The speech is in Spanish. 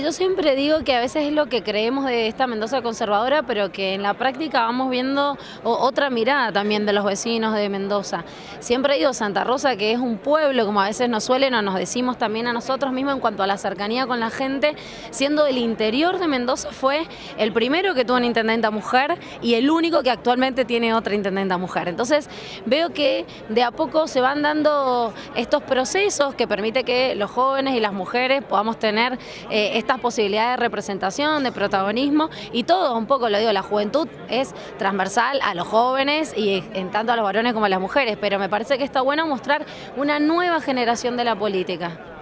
yo siempre digo que a veces es lo que creemos de esta Mendoza conservadora, pero que en la práctica vamos viendo otra mirada también de los vecinos de Mendoza. Siempre digo Santa Rosa, que es un pueblo, como a veces nos suelen o nos decimos también a nosotros mismos en cuanto a la cercanía con la gente, siendo el interior de Mendoza fue el primero que tuvo una intendenta mujer y el único que actualmente tiene otra intendenta mujer. Entonces veo que de a poco se van dando estos procesos que permite que los jóvenes y las mujeres podamos tener estas posibilidades de representación, de protagonismo, y todo un poco, lo digo, la juventud es transversal a los jóvenes y en tanto a los varones como a las mujeres, pero me parece que está bueno mostrar una nueva generación de la política.